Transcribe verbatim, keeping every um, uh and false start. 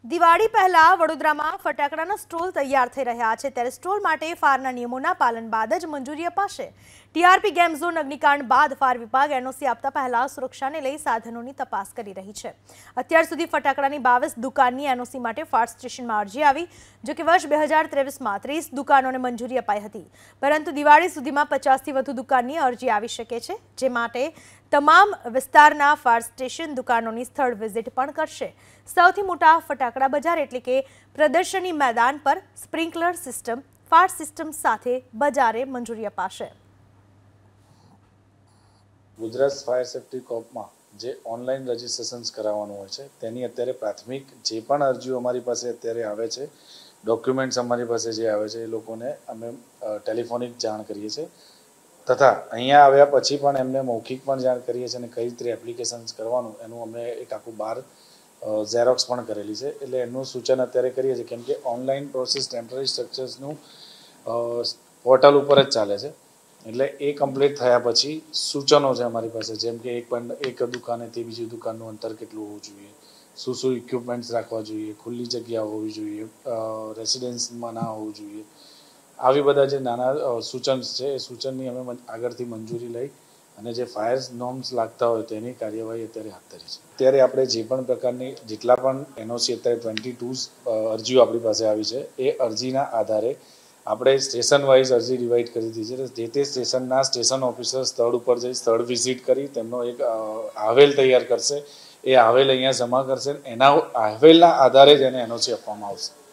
દિવાળી પહેલા વડોદરામાં ફટાકડાના સ્ટોલ તૈયાર થઈ રહ્યા છે ત્યારે સ્ટોલ માટે ફાયરના નિયમોના પાલન બાદ જ મંજૂરી અપાશે। ટીઆરપી ગેમ ઝોન અગ્નિકાંડ બાદ ફાયર વિભાગ એનઓસી આપતા પહેલા સુરક્ષાને લઈ સાધનોની તપાસ કરી રહી છે। અત્યાર સુધી ફટાકડાની બાવીસ દુકાનની એનઓસી માટે ફાયર સ્ટેશનમાં અરજી આવી, જો કે વર્ષ બે હજાર ત્રેવીસમાં ત્રીસ દુકાનોને મંજૂરી અપાઈ હતી, પરંતુ દિવાળી સુધીમાં પચાસથી વધુ દુકાનની અરજી આવી શકે છે, જે માટે તમામ વિસ્તારના ફાયર સ્ટેશન દુકાનોની સ્થળ વિઝિટ પણ કરશે। સૌથી મોટા ફટાકડા બજાર એટલે કે પ્રદર્શની મેદાન પર સ્પ્રિંકલર સિસ્ટમ, ફાયર સિસ્ટમ સાથે બજારે મંજૂરી અપાશે। ગુજરાત ફાયર સેફ્ટી કોર્પમાં જે ઓનલાઈન રજિસ્ટ્રેશન કરાવવાનું હોય છે તેની અત્યારે પ્રાથમિક જે પણ અરજીઓ અમારી પાસે અત્યારે આવે છે, ડોક્યુમેન્ટ્સ અમારી પાસે જે આવે છે એ લોકોને અમે ટેલિફોનિક જાણ કરીએ છીએ તથા અહીંયા આવ્યા પછી પણ એમને મૌખિક પણ જાણ કરીએ છીએ અને કઈ રીતે એપ્લિકેશન્સ કરવાનું એનું અમે એક આખું બાર ઝેરોક્સ પણ કરેલી છે, એટલે એનું સૂચન અત્યારે કરીએ છીએ, કેમ કે ઓનલાઈન પ્રોસેસ ટેમ્પરરી સ્ટ્રક્ચર્સનું પોર્ટલ ઉપર જ ચાલે છે, એટલે એ કમ્પ્લીટ થયા પછી સૂચનો છે અમારી પાસે, જેમ કે એક પણ એક દુકાનેથી બીજી દુકાનનું અંતર કેટલું હોવું જોઈએ, શું શું ઇક્વિપમેન્ટ્સ રાખવા જોઈએ, ખુલ્લી જગ્યા હોવી જોઈએ, રેસિડેન્સમાં ના હોવું જોઈએ, આવી બધા જે નાના સૂચન છે એ સૂચનની અમે આગળથી મંજૂરી લઈ અને જે ફાયર નોર્મ્સ લાગતા હોય તેની કાર્યવાહી અત્યારે હાથ ધરી છે। અત્યારે આપણે જે પણ પ્રકારની જેટલા પણ એનઓસી અત્યારે ટ્વેન્ટી ટુ અરજીઓ આપણી પાસે આવી છે એ અરજીના આધારે આપણે સ્ટેશન વાઇઝ અરજી ડિવાઈડ કરી દીધી છે। જે તે સ્ટેશનના સ્ટેશન ઓફિસર સ્થળ ઉપર જઈ સ્થળ વિઝિટ કરી તેમનો એક અહેવાલ તૈયાર કરશે, એ અહેવાલ અહીંયા જમા કરશે, એના અહેવાલના આધારે જ એને એનઓસી આપવામાં આવશે।